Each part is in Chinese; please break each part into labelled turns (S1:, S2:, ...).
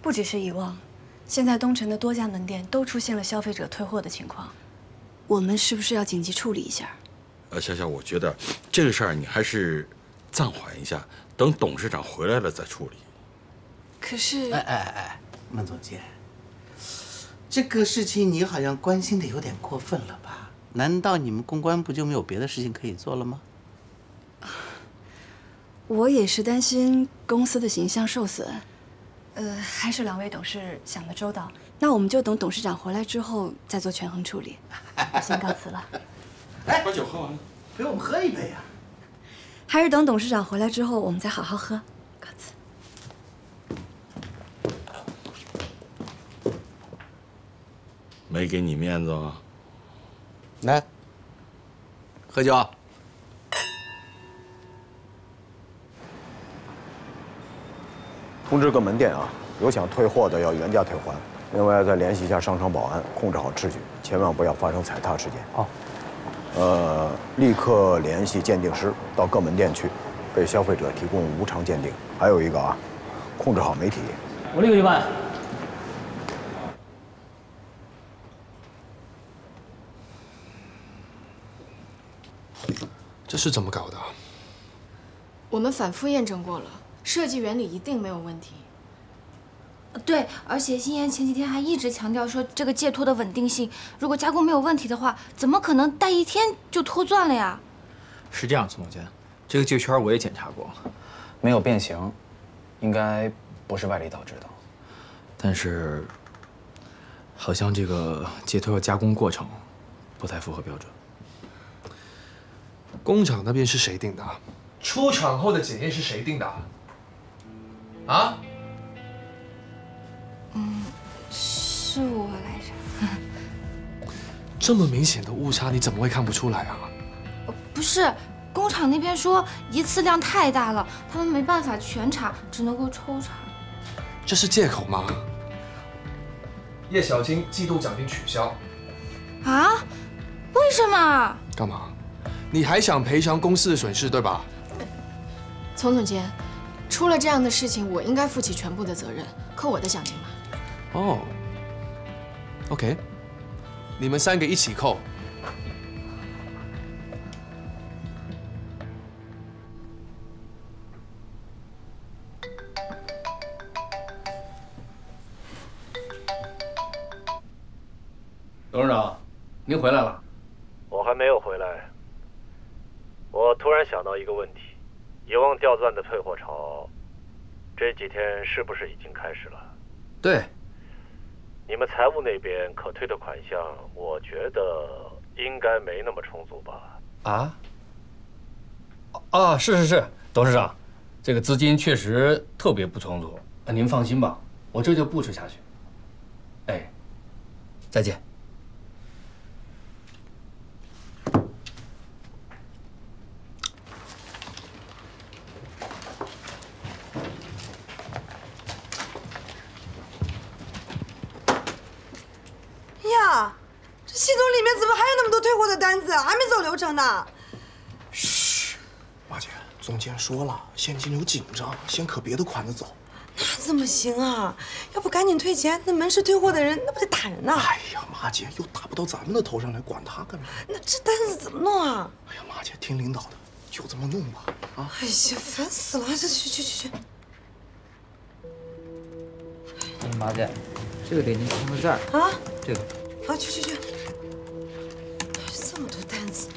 S1: 不只是遗忘，现在东城的多家门店都出现了消费者退货的情况，我们是不是要紧急处理一下？
S2: 潇潇，我觉得这个事儿你还是暂缓一下，等董事长回来了再处理。
S1: 可是，
S3: 孟总监，这个事情你好像关心的有点过分了吧？难道你们公关部就没有别的事情可以做了吗？
S1: 我也是担心公司的形象受损。还是2位董事想得周到。那我们就等董事长回来之后再做权衡处理。我先告辞了。
S2: 哎，把酒喝完了，
S3: 陪我们喝一杯啊！
S1: 还是等董事长回来之后，我们再好好喝。告辞。
S2: 没给你面子啊？
S4: 来，喝酒。
S5: 通知各门店啊，有想退货的要原价退还。另外再联系一下商场保安，控制好秩序，千万不要发生踩踏事件。
S4: 好。
S5: 立刻联系鉴定师到各门店去，为消费者提供无偿鉴定。还有一个啊，控制好媒体。
S6: 我立刻去办。
S4: 这是怎么搞的？
S7: 我们反复验证过了，设计原理一定没有问题。
S8: 对，而且新妍前几天还一直强调说这个戒脱的稳定性，如果加工没有问题的话，怎么可能戴1天就脱钻了呀？
S6: 是这样，孙总监，这个戒圈我也检查过，
S9: 没有变形，应该不是外力导致的。
S6: 但是好像这个戒脱的加工过程不太符合标准。
S4: 工厂那边是谁定的？出厂后的检验是谁定的？啊？
S8: 是我来着。
S4: 这么明显的误差，你怎么会看不出来啊？
S8: 不是，工厂那边说一次量太大了，他们没办法全查，只能够抽查。
S4: 这是借口吗？叶小青季度奖金取消。
S8: 啊？为什么？
S4: 干嘛？你还想赔偿公司的损失，对吧？
S7: 丛总监，出了这样的事情，我应该负起全部的责任，扣我的奖金吧。
S4: 哦。OK， 你们3个一起扣。
S10: 董事长，您回来了。
S11: 我还没有回来。我突然想到一个问题：遗忘吊钻的退货潮，这几天是不是已经开始了？
S10: 对。
S11: 你们财务那边可退的款项，我觉得应该没那么充足吧？
S10: 是，董事长，这个资金确实特别不充足。您放心吧，我这就布置下去。哎，再见。
S12: 这系统里面怎么还有那么多退货的单子？还没走流程呢。
S13: 嘘，马姐，总监说了，现金流紧张，先可别的款子走。
S12: 那怎么行啊？要不赶紧退钱，那门市退货的人那不得打人呐？
S13: 哎呀，马姐又打不到咱们的头上来，管他干嘛？
S12: 那这单子怎么弄啊？
S13: 哎呀，马姐听领导的，就这么弄吧。啊！
S12: 哎呀，烦死了！这去。
S6: 马姐，这个给您签个字
S12: 啊。
S6: 这个。
S12: 好，去。这么多单子。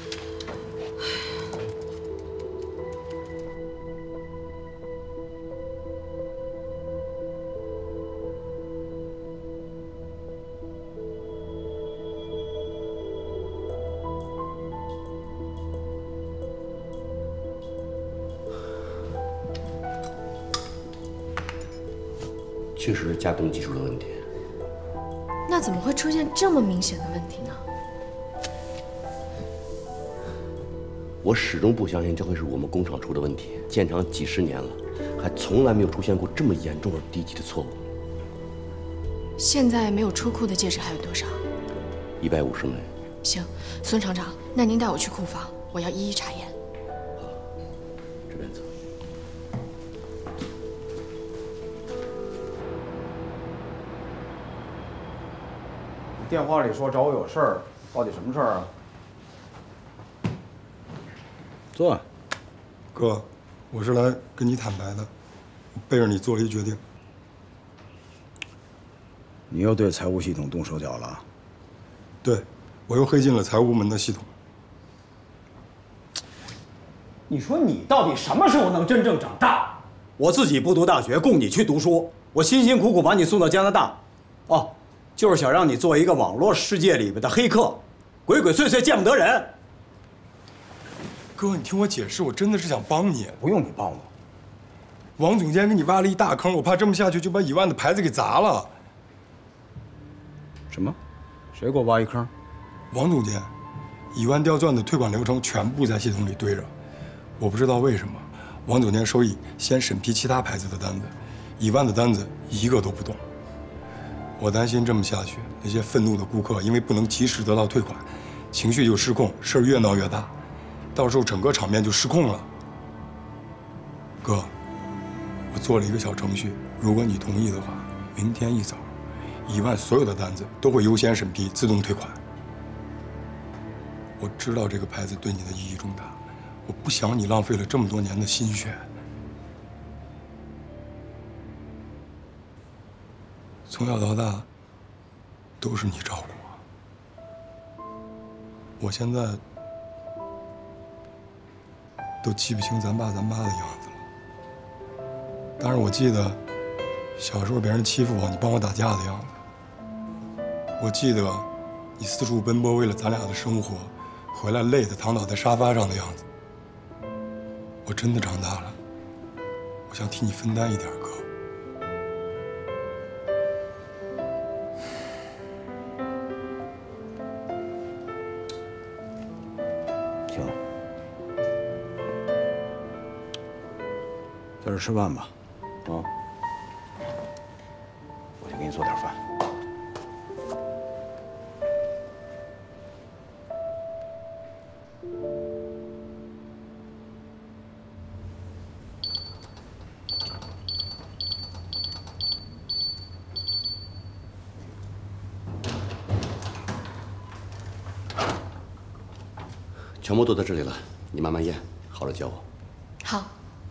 S14: 确实是加工技术的问题。
S7: 那怎么会出现这么明显的问题呢？
S14: 我始终不相信这会是我们工厂出的问题。建厂几10年了，还从来没有出现过这么严重而低级的错误。
S7: 现在没有出库的戒指还有多少
S14: ？150枚。
S7: 行，孙厂长，那您带我去库房，我要一一查验。
S14: 这边走。
S5: 电话里说找我有事儿，到底什么事儿啊？坐。
S15: 哥，我是来跟你坦白的，背着你做了一决定。
S5: 你又对财务系统动手脚了？
S15: 对，我又黑进了财务部门的系统。
S5: 你说你到底什么时候能真正长大？我自己不读大学，供你去读书，我辛辛苦苦把你送到加拿大，哦，就是想让你做一个网络世界里边的黑客，鬼鬼祟祟见不得人。
S15: 哥，你听我解释，我真的是想帮你。
S5: 不用你帮我。
S15: 王总监给你挖了一大坑，我怕这么下去就把1万的牌子给砸了。
S5: 什么？谁给我挖一坑？
S15: 王总监，1万吊钻的退款流程全部在系统里堆着，我不知道为什么，王总监手里先审批其他牌子的单子，1万的单子一个都不动。我担心这么下去，那些愤怒的顾客因为不能及时得到退款，情绪就失控，事儿越闹越大。到时候整个场面就失控了。哥，我做了一个小程序，如果你同意的话，明天一早，1万所有的单子都会优先审批，自动退款。我知道这个牌子对你的意义重大，我不想你浪费了这么多年的心血。从小到大，都是你照顾我。我现在都记不清咱爸咱妈的样子了，但是我记得小时候别人欺负我，你帮我打架的样子。我记得你四处奔波为了咱俩的生活，回来累得躺倒在沙发上的样子。我真的长大了，我想替你分担一点，哥。
S5: 行。在这吃饭吧，啊！我去给你做点饭。
S14: 全部都在这里了，你慢慢咽，好了教我。
S7: 好。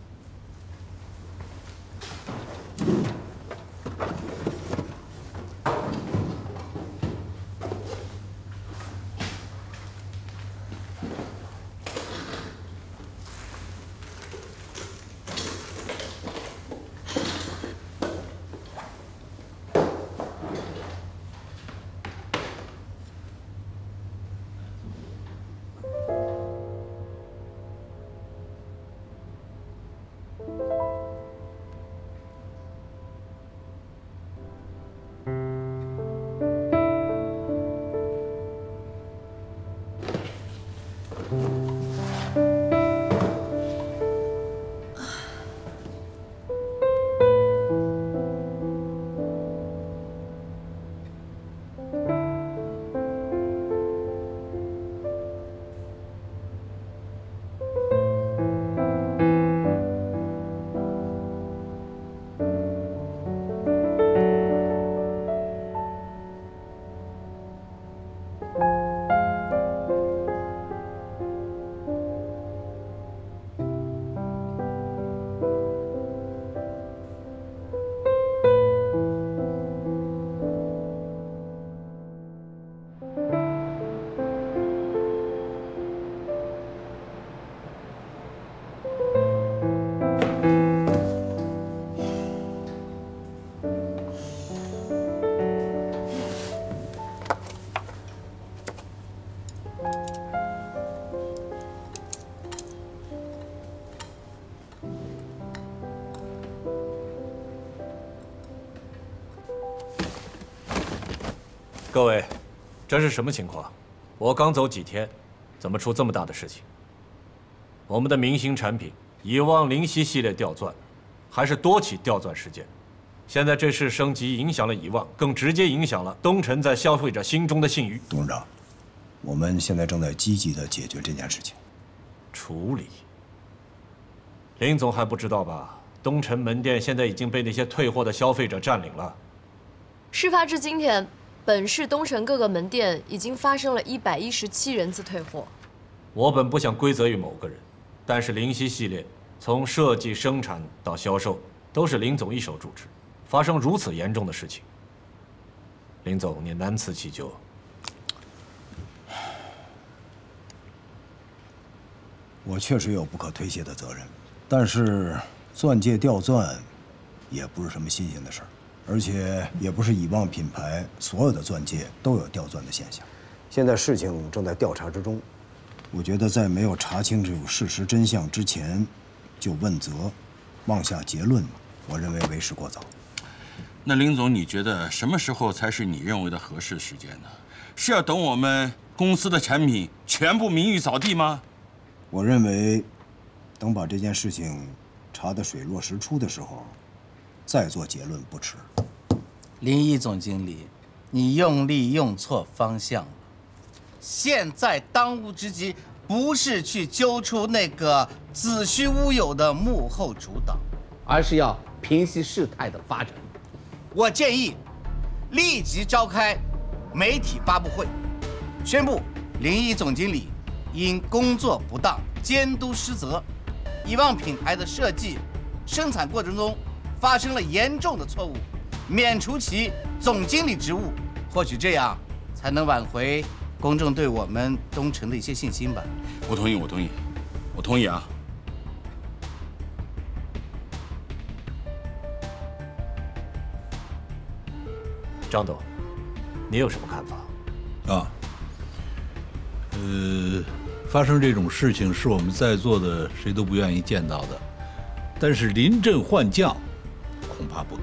S11: 各位，这是什么情况？我刚走几天，怎么出这么大的事情？我们的明星产品以往灵犀系列吊钻，还是多起吊钻事件。现在这事升级，影响了以往，更直接影响了东城在消费者心中的信誉。
S5: 董事长，我们现在正在积极地解决这件事情。
S11: 处理？林总还不知道吧？东城门店现在已经被那些退货的消费者占领了。
S16: 事发至今天， 本市东城各个门店已经发生了117人次退货。
S11: 我本不想归责于某个人，但是灵犀系列从设计、生产到销售都是林总一手主持，发生如此严重的事情，林总你难辞其咎。
S5: 我确实有不可推卸的责任，但是钻戒掉钻也不是什么新鲜的事儿，而且也不是以望品牌所有的钻戒都有掉钻的现象。现在事情正在调查之中，我觉得在没有查清楚事实真相之前就问责、妄下结论，我认为为时过早。
S2: 那林总，你觉得什么时候才是你认为的合适时间呢？是要等我们公司的产品全部名誉扫地吗？
S5: 我认为，等把这件事情查得水落石出的时候，再做结论不迟。
S3: 林毅总经理，你用力用错方向了。现在当务之急不是去揪出那个子虚乌有的幕后主导，而是要平息事态的发展。我建议立即召开媒体发布会，宣布林毅总经理因工作不当、监督失责，以望品牌的设计、生产过程中发生了严重的错误，免除其总经理职务。或许这样才能挽回公众对我们东城的一些信心吧。
S2: 我同意，我同意，我同意啊。
S11: 张董，你有什么看法？
S17: 啊，发生这种事情是我们在座的谁都不愿意见到的，但是临阵换将，恐怕不妥。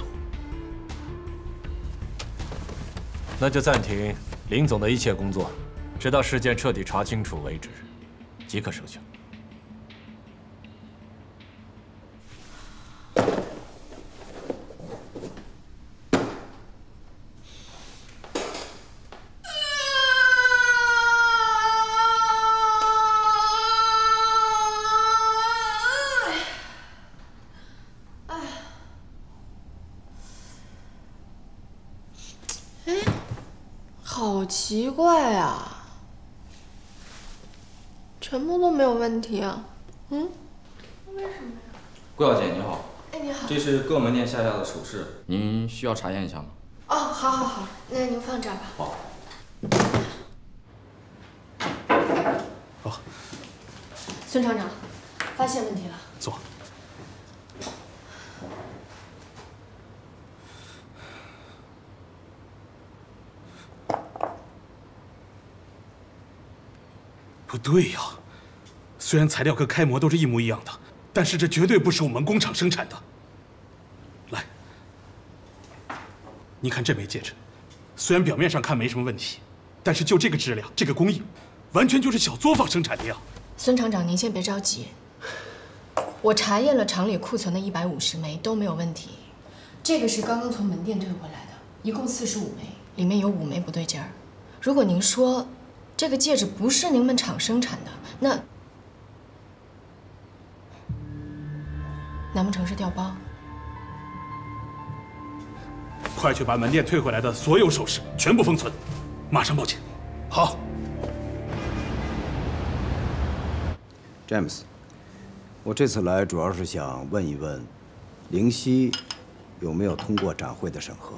S11: 那就暂停林总的一切工作，直到事件彻底查清楚为止，即可生效。
S7: 好奇怪啊，全部都没有问题啊，为什么呀？
S6: 顾小姐你好，
S7: 哎你好，
S6: 这是各门店下架的首饰，您需要查验一下吗？
S7: 哦，好，那您放这儿吧。
S6: 好。
S7: 孙厂长，发现问题了。
S18: 坐。不对呀，虽然材料和开模都是一模一样的，但是这绝对不是我们工厂生产的。来，你看这枚戒指，虽然表面上看没什么问题，但是就这个质量、这个工艺，完全就是小作坊生产的呀。
S7: 孙厂长，您先别着急，我查验了厂里库存的150枚都没有问题。这个是刚刚从门店退回来的，一共45枚，里面有5枚不对劲儿。如果您说这个戒指不是您们厂生产的，那难不成是调包？
S18: 快去把门店退回来的所有首饰全部封存，马上报警。好。
S5: 詹姆斯，我这次来主要是想问一问，灵犀有没有通过展会的审核？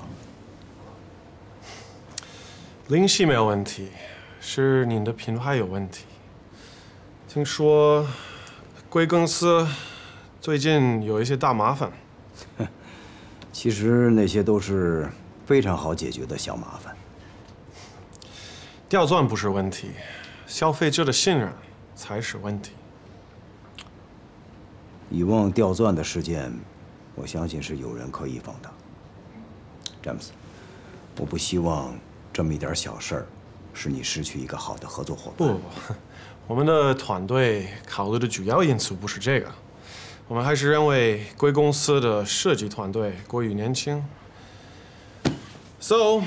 S13: 灵犀没有问题。是你的品牌有问题。听说贵公司最近有一些大麻烦。
S5: 其实那些都是非常好解决的小麻烦。
S13: 掉钻不是问题，消费者的信任才是问题。
S5: 以望掉钻的事件，我相信是有人刻意放大。詹姆斯，我不希望这么一点小事儿使你失去一个好的合作伙伴。
S13: 不，我们的团队考虑的主要因素不是这个，我们还是认为贵公司的设计团队过于年轻。So，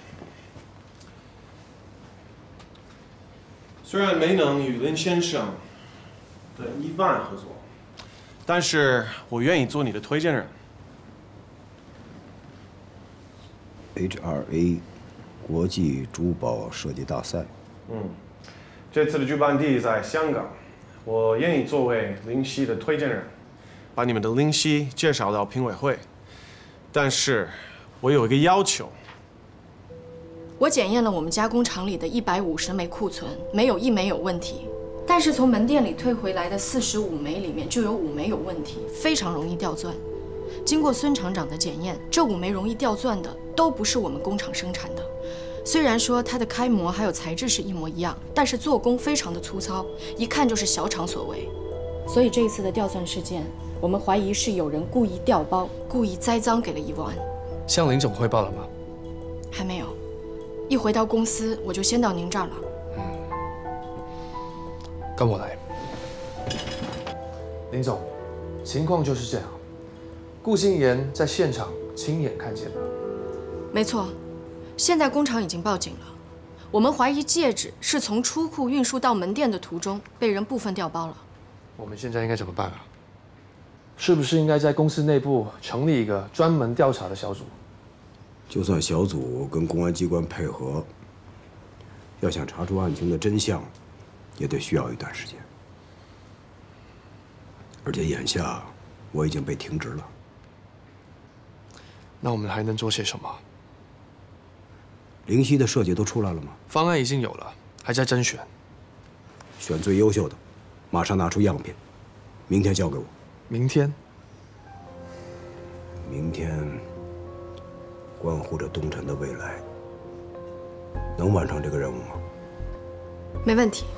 S13: 虽然没能与林先生的一万合作，但是我愿意做你的推荐人。
S5: HRA
S19: 国际珠宝设计大赛。
S13: 这次的举办地在香港，我愿意作为灵犀的推荐人，把你们的灵犀介绍到评委会。但是，我有一个要求。
S7: 我检验了我们加工厂里的150枚库存，没有1枚有问题。但是从门店里退回来的45枚里面就有5枚有问题，非常容易掉钻。经过孙厂长的检验，这5枚容易掉钻的都不是我们工厂生产的。虽然说它的开模还有材质是一模一样，但是做工非常的粗糙，一看就是小厂所为。所以这一次的掉钻事件，我们怀疑是有人故意调包，故意栽赃给了一万。
S4: 向林总汇报了吗？
S7: 还没有。一回到公司，我就先到您这儿了。
S4: 跟我来。林总，情况就是这样。顾心妍在现场亲眼看见的。
S7: 没错，现在工厂已经报警了。我们怀疑戒指是从出库运输到门店的途中被人部分调包了。
S4: 我们现在应该怎么办啊？是不是应该在公司内部成立一个专门调查的小组？
S19: 就算小组跟公安机关配合，要想查出案情的真相，也得需要一段时间。而且眼下我已经被停职了。
S4: 那我们还能做些什么？
S19: 灵犀的设计都出来了吗？
S4: 方案已经有了，还在甄选。
S19: 选最优秀的，马上拿出样品，明天交给我。
S4: 明天？
S19: 明天关乎着东辰的未来，能完成这个任务吗？
S7: 没问题。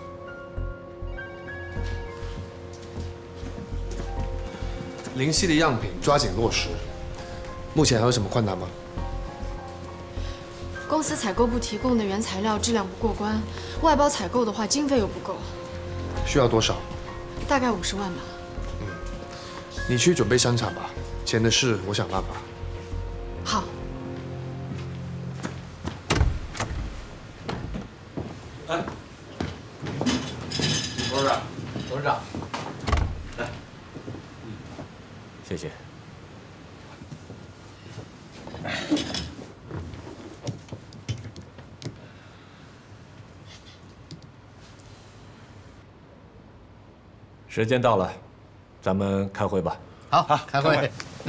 S4: 灵犀的样品抓紧落实。目前还有什么困难吗？
S7: 公司采购部提供的原材料质量不过关，外包采购的话经费又不够。
S4: 需要多少？
S7: 大概50万吧。
S4: 你去准备生产吧，钱的事我想办法。
S7: 好。
S2: 哎，董事长，董事长，来，
S11: 谢谢。时间到了，咱们开会吧。
S3: 好，开会。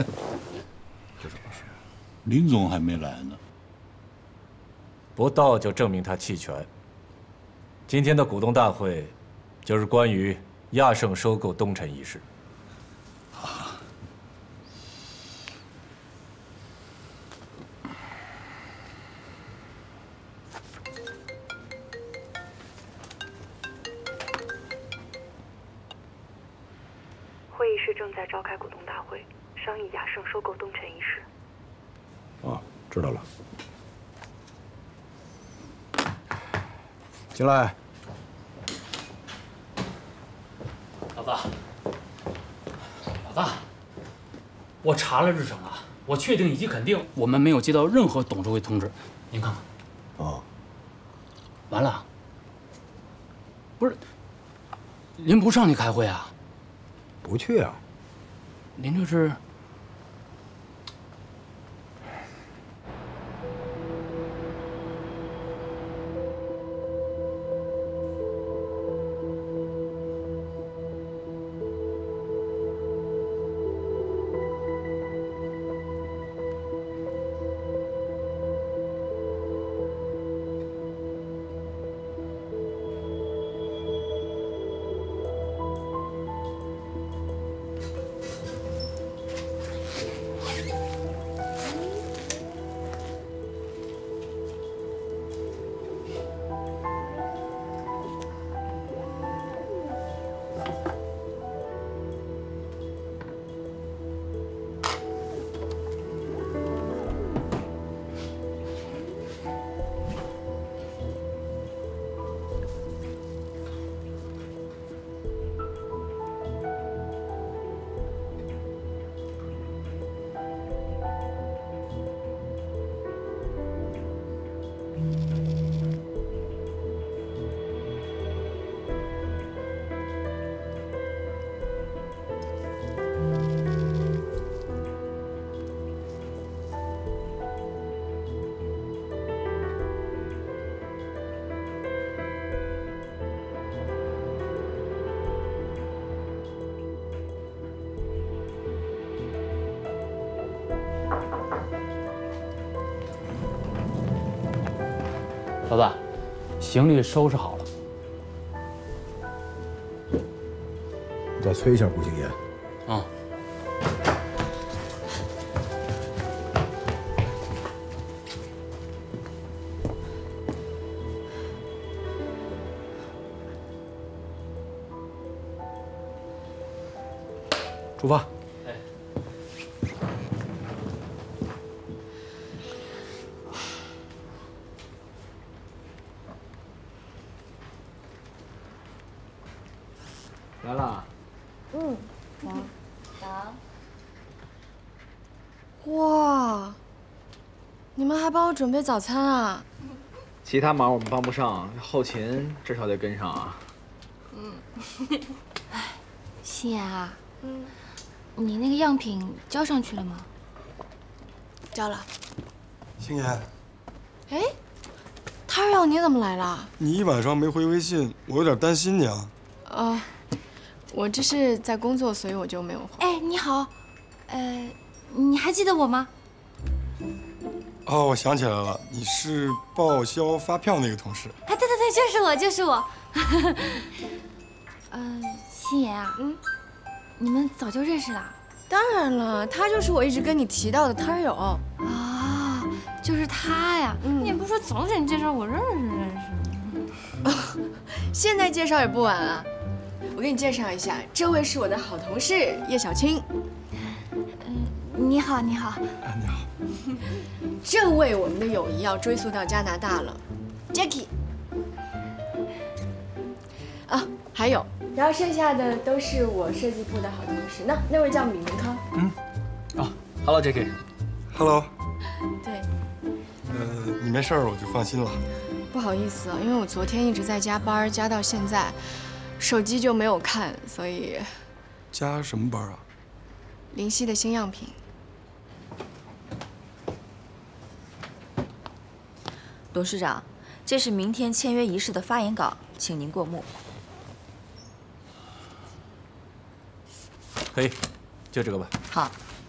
S17: 林总还没来呢。
S11: 不到就证明他弃权。今天的股东大会，就是关于亚盛收购东辰一事。
S20: 会议室正在召开股东大会，商议亚盛收购东辰一事。
S19: 知道了。进来。
S10: 老大，老大，我查了日程了，我确定以及肯定，我们没有接到任何董事会通知。您看看。完了。不是，您不上去开会啊？
S19: 不去啊。
S10: 您这是？ 老大，行李收拾好了。
S19: 你再催一下顾星言。
S10: 啊。
S11: 出发。
S6: 来了。
S7: 哇，你们还帮我准备早餐啊？
S6: 其他忙我们帮不上，后勤至少得跟上啊。
S8: 心妍啊，你那个样品交上去了吗？
S7: 交了。
S15: 星妍，
S7: 哎，他儿友你怎么来了？
S15: 你一晚上没回微信，我有点担心你啊。
S7: 我这是在工作，所以我就没有回。
S8: 哎，你好，你还记得我吗？
S15: 哦，我想起来了，你是报销发票那个同事。
S8: 哎，对，就是我。心妍啊，你们早就认识了？
S7: 当然了，他就是我一直跟你提到的他儿友。
S8: 啊，就是他呀。你也不说早点介绍我认识。
S7: 现在介绍也不晚啊。我给你介绍一下，这位是我的好同事叶小青。
S8: 你好。
S15: 你好。
S7: 这位我们的友谊要追溯到加拿大了 ，Jackie。啊，还有，然后剩下的都是我设计部的好同事。那位叫闵明康。
S6: Hello Jackie。
S15: Hello。
S7: 对。
S15: 你没事儿我就放心了。
S7: 不好意思啊，因为我昨天一直在加班，加到现在，手机就没有看，所以。
S15: 加什么班啊？
S7: 林夕的新样品。
S21: 董事长，这是明天签约仪式的发言稿，请您过目。
S11: 可以，就这个吧。
S21: 好。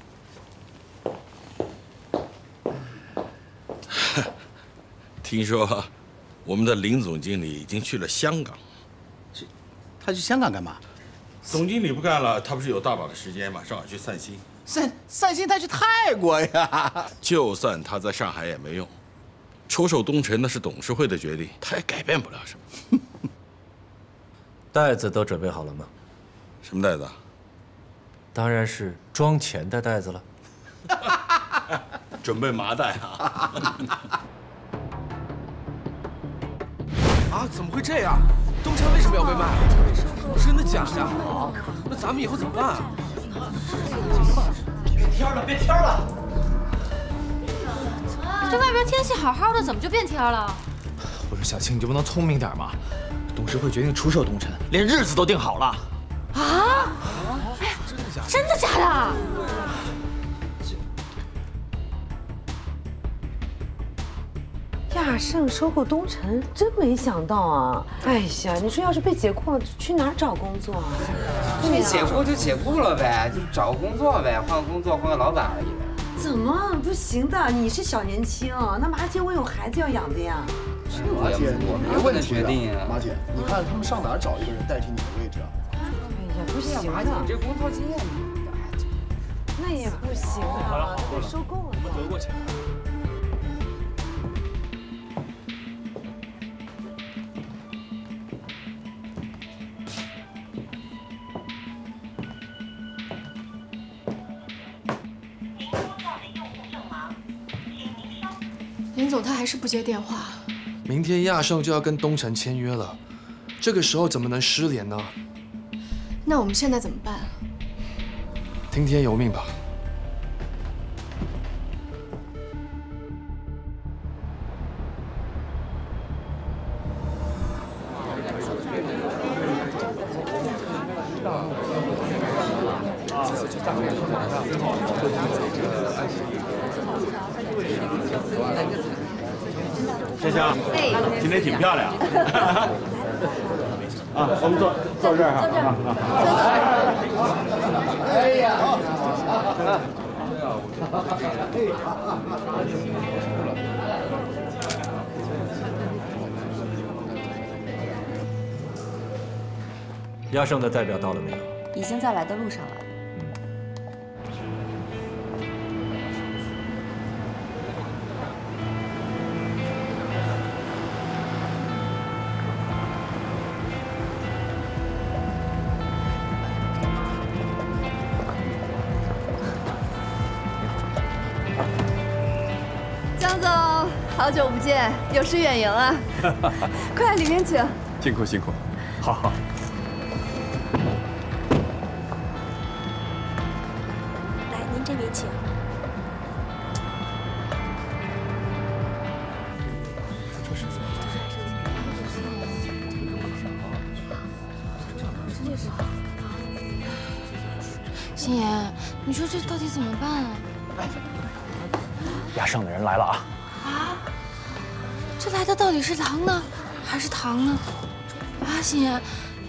S2: 听说，我们的林总经理已经去了香港。
S3: 他去香港干嘛？
S2: 总经理不干了，他不是有大把的时间吗？正好去散心。
S3: 散心，他去泰国呀。
S2: 就算他在上海也没用。出售东城那是董事会的决定，他也改变不了什么。
S11: 袋子都准备好了吗？
S2: 什么袋子啊？
S11: 当然是装钱的袋子了。
S2: 准备麻袋啊！
S18: 啊，怎么会这样？东城为什么要被卖？真的假的？那咱们以后怎么办啊？
S3: 别挑了！
S8: 这外边天气好好的，怎么就变天了？
S6: 我说小青，你就不能聪明点吗？董事会决定出售东城，连日子都定好了。
S8: 啊？真的假的？
S12: 亚盛收购东城，真没想到啊！哎呀，你说要是被解雇了，去哪儿找工作啊？
S22: 被解雇就解雇了呗，就找个工作呗，换个工作，换个老板而已呗。
S12: 怎么不行的？你是小年轻，那马姐我有孩子要养的呀。
S22: 马姐，我不能决定啊。
S23: 马姐，你看他们上哪儿找一个人代替你的位置啊？
S12: 哎呀，不行
S22: 马姐，你这工作经验，
S12: 那也不行啊，都被收购了。
S6: 我得过去。
S7: 林总他还是不接电话。
S18: 明天亚盛就要跟东城签约了，这个时候怎么能失联呢？
S7: 那我们现在怎么办？
S18: 听天由命吧。
S2: 香香，今天挺漂亮。啊，我们坐这儿哈。
S22: 哎呀！
S11: 亚盛的代表到了没有？
S21: 已经在来的路上了。
S1: 江总，好久不见，有失远迎啊！快，里面请。
S9: 辛苦辛苦，好好。
S21: 来，您这边请。
S8: 心妍，你说这到底怎么办啊？
S6: 亚盛的人来了啊！
S8: 啊，这来的到底是狼呢，还是糖呢？啊，心妍，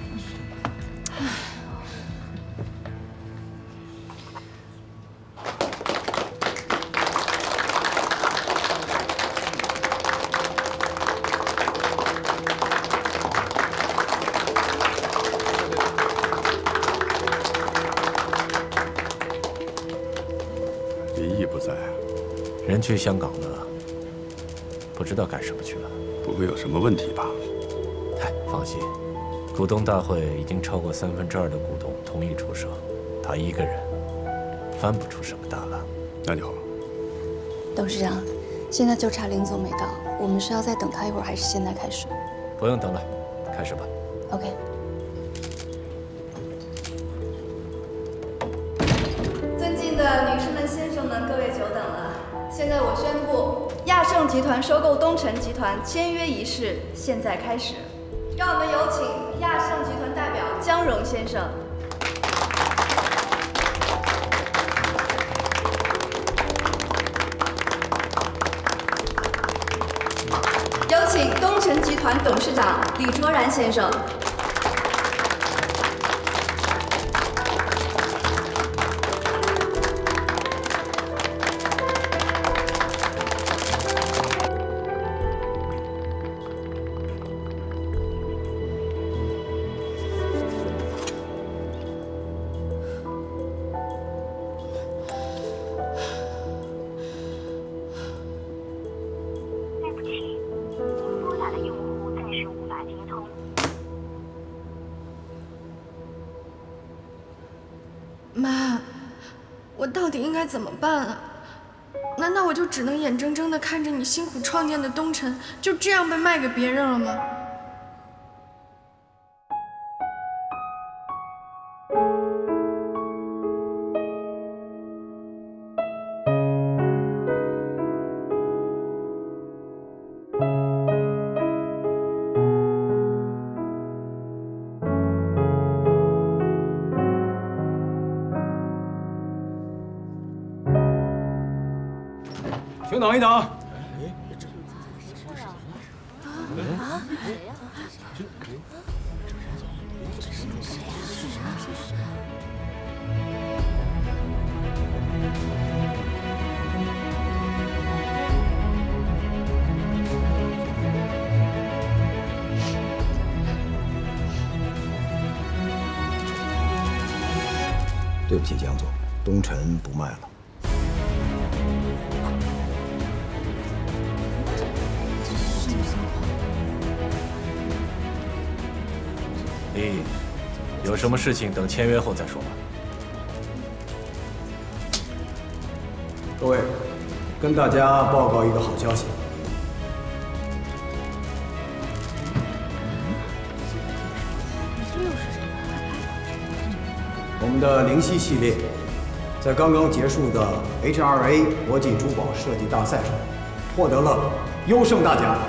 S9: 林毅不在啊？
S11: 人去香港了，不知道干什么去了。
S9: 不会有什么问题吧？
S11: 哎，放心，股东大会已经超过2/3的股东同意出售，他一个人翻不出什么大浪。
S9: 那就好。
S14: 董事长，现在就差林总没到，我们是要再等他一会儿，还是现在开始？
S11: 不用等了，开始吧。
S14: OK。
S1: 尊敬的女士们、先生们，各位久等了。现在我宣布，亚盛集团收购东城集团签约仪式现在开始。让我们有请亚盛集团代表江荣先生。有请东城集团董事长李卓然先生。
S7: 妈，我到底应该怎么办啊？难道我就只能眼睁睁地看着你辛苦创建的东城就这样被卖给别人了吗？
S5: 请等一等。
S8: 啊？谁呀？
S19: 对不起，江总，东城不卖了。
S11: 李，有什么事情等签约后再说吧。
S5: 各位，跟大家报告一个好消息。我们的灵犀系列，在刚刚结束的 HRA 国际珠宝设计大赛上，获得了优胜大奖。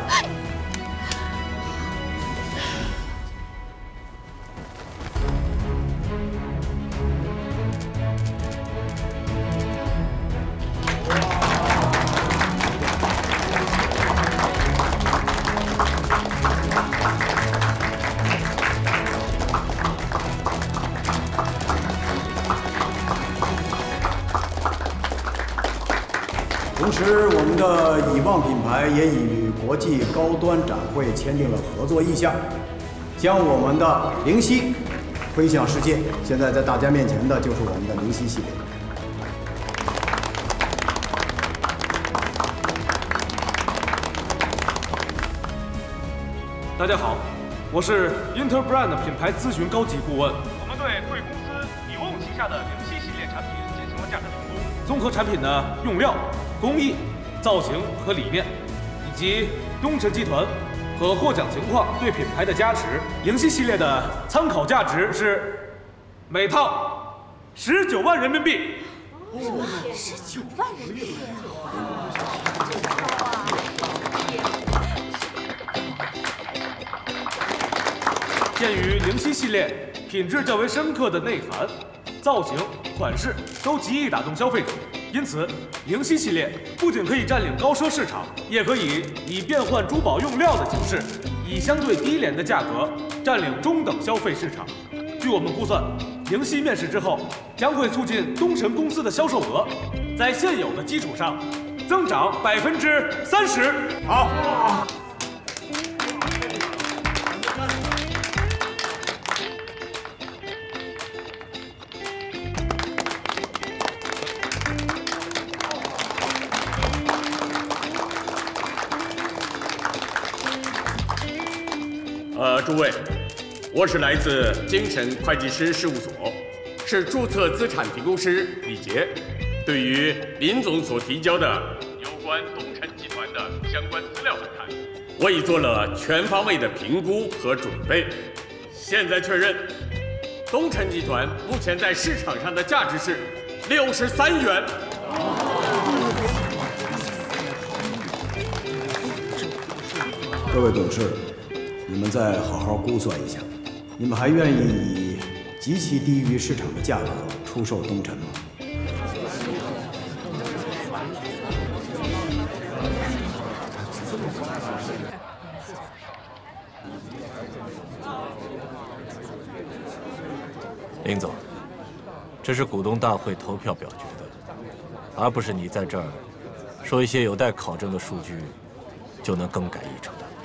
S5: 同时，我们的以望品牌也与国际高端展会签订了合作意向，将我们的灵犀飞向世界。现在在大家面前的就是我们的灵犀系列。
S4: 大家好，我是 Interbrand 品牌咨询高级顾问。我们对贵公司revolves旗下的灵犀系列产品进行了价值评估，综合产品的用料、工艺、造型和理念，以及东辰集团和获奖情况对品牌的加持。灵犀系列的参考价值是每套19万人民币。
S8: 19万人民币
S4: 鉴于灵犀系列品质较为深刻的内涵、造型、款式都极易打动消费者，因此灵犀系列不仅可以占领高奢市场，也可以变换珠宝用料的形式，以相对低廉的价格占领中等消费市场。据我们估算，灵犀面世之后，将会促进东辰公司的销售额在现有的基础上增长30%。好。
S13: 诸位，我是来自京城会计师事务所，是注册资产评估师李杰。对于林总所提交的有关东辰集团的相关资料来看，我已做了全方位的评估和准备。现在确认，东辰集团目前在市场上的价值是63元。
S19: 各位董事，你们再好好估算一下，你们还愿意以极其低于市场的价格出售东辰吗？
S11: 林总，这是股东大会投票表决的，而不是你在这儿说一些有待考证的数据就能更改议程的。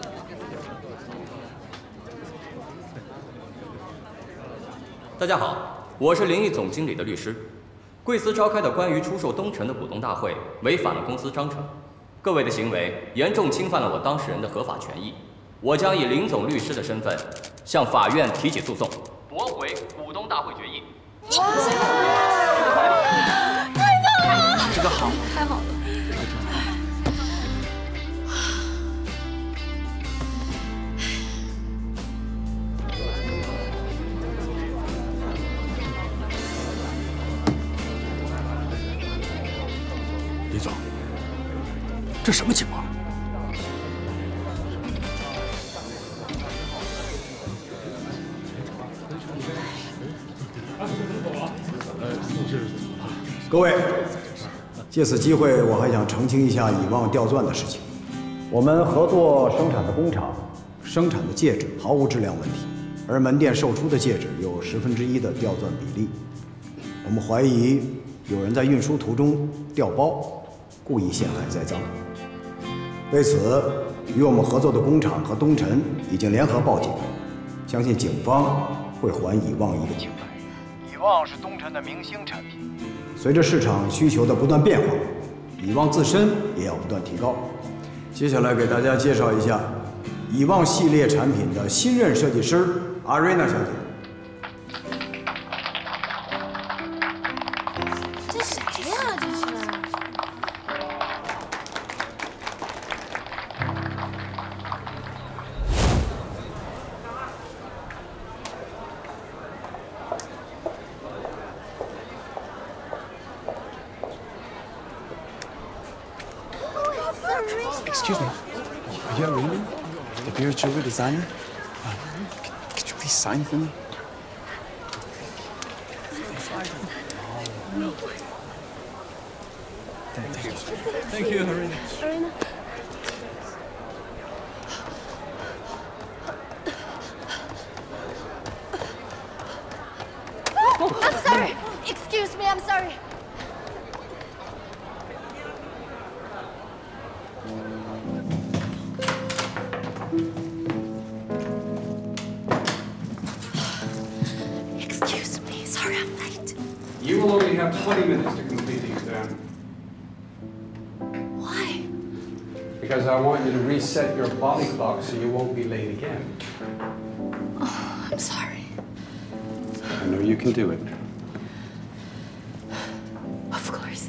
S16: 大家好，我是灵异总经理的律师。贵司召开的关于出售东辰的股东大会违反了公司章程，各位的行为严重侵犯了我当事人的合法权益，我将以林总律师的身份向法院提起诉讼，驳回股东大会决议。
S8: 太棒了！
S6: 这个好，
S8: 太好了。
S18: 李总，这什么情况？
S5: 各位，借此机会，我还想澄清一下以望吊钻的事情。我们合作生产的工厂生产的戒指毫无质量问题，而门店售出的戒指有1/10的吊钻比例。我们怀疑有人在运输途中调包，故意陷害栽赃。为此，与我们合作的工厂和东辰已经联合报警，相信警方会还以望一个清白。以望是东辰的明星产品。随着市场需求的不断变化，以望自身也要不断提高。接下来给大家介绍一下以望系列产品的新任设计师阿瑞娜小姐。
S8: 这谁呀？这是。
S23: Excuse me, are you Irene, the beard jewelry designer? Could you please sign for me? Thank you.
S6: Thank you, Irene.
S8: Irene. I'm sorry. Excuse me, I'm sorry.
S23: have 20 minutes to complete the exam.
S7: Why?
S23: Because I want you to reset your body clock so you won't be late again.
S7: Oh, I'm sorry.
S23: I know you can do it.
S7: Of course.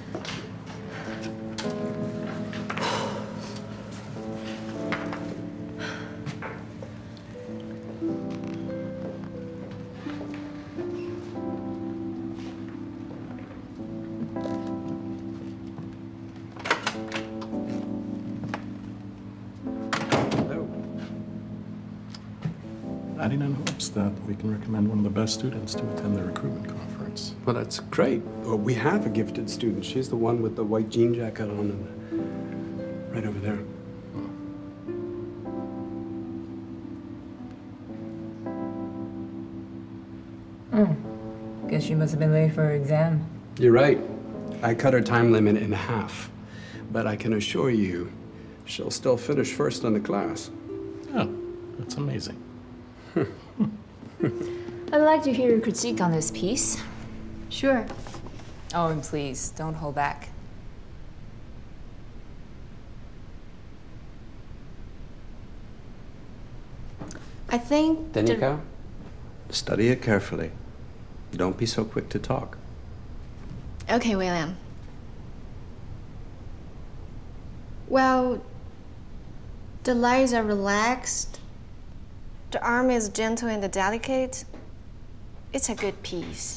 S10: Adding in hopes that we can recommend one of the best students to attend the recruitment conference.
S23: Well, that's great. Well, we have a gifted student. She's the one with the white jean jacket on and right over there.
S17: Guess she must have been late for her exam.
S23: You're right. I cut her time limit in half. But I can assure you, she'll still finish first in the class.
S10: Oh, that's amazing.
S17: I'd like to hear your critique on this piece.
S7: Sure.
S17: Oh, and please, don't hold back.
S7: I think...
S23: Danica, study it carefully. Don't be so quick to talk.
S7: Okay, William. Well, the lines are relaxed. The arm is gentle and delicate. It's a good piece.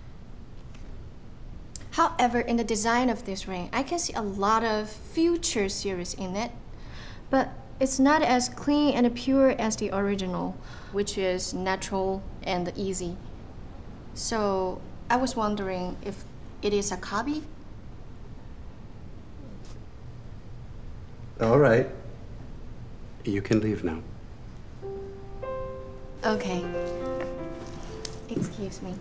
S7: However, in the design of this ring, I can see a lot of future series in it, but it's not as clean and pure as the original, which is natural and easy. So I was wondering if it is a copy?
S23: All right. You can leave now.
S7: Okay. Excuse me.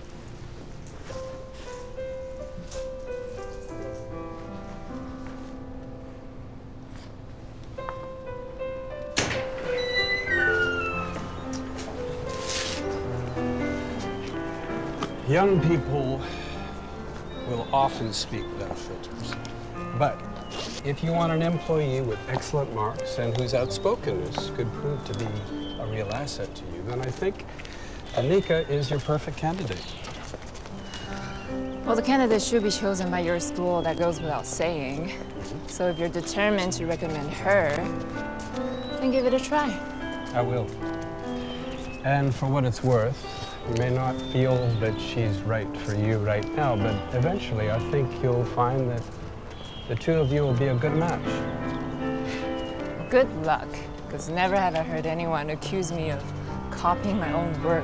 S23: Young people will often speak without filters. But if you want an employee with excellent marks and who's outspoken, this could prove to be a real asset to you, then I think Danica is your perfect candidate.
S17: Well, the candidate should be chosen by your school, that goes without saying. So if you're determined to recommend her, then give it a try.
S23: I will. And for what it's worth, you may not feel that she's right for you right now, but eventually I think you'll find that the two of you will be a good match.
S17: Good luck, because never have I heard anyone accuse me of copying my own work.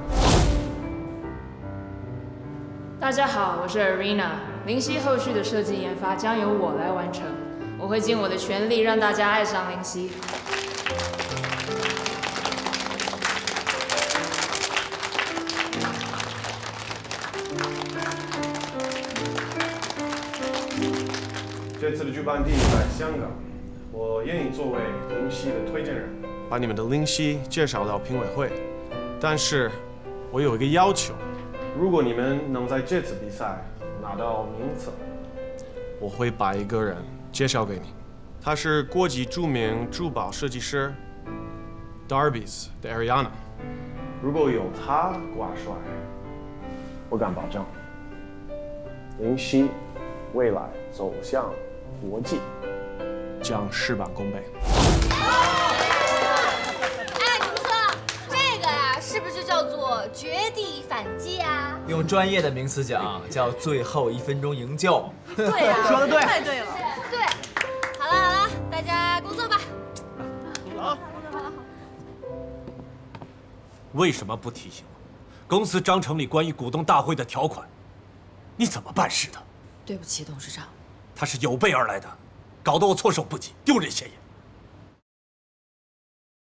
S20: 大家好，我是 Arena， 灵犀后续的设计研发将由我来完成，我会尽我的全力让大家爱上灵犀。
S24: 这次的举办地在香港，我愿意作为灵犀的推荐人，把你们的灵犀介绍到评委会。但是，我有一个要求，如果你们能在这次比赛拿到名次，我会把一个人介绍给你，他是国际著名珠宝设计师 Darby's 的 Ariana。如果有他挂帅，我敢保证，灵犀未来走向国际将事半功倍。
S8: 哎，你们说这个呀，是不是就叫做绝地反击啊？
S6: 用专业的名词讲，叫最后1分钟营救。
S8: 对呀，
S6: 说得对，
S8: 太对了。对，好了好了，大家工作吧。
S11: 好。为什么不提醒我？公司章程里关于股东大会的条款，你怎么办事的？
S14: 对不起，董事长。
S11: 他是有备而来的，搞得我措手不及，丢人现眼。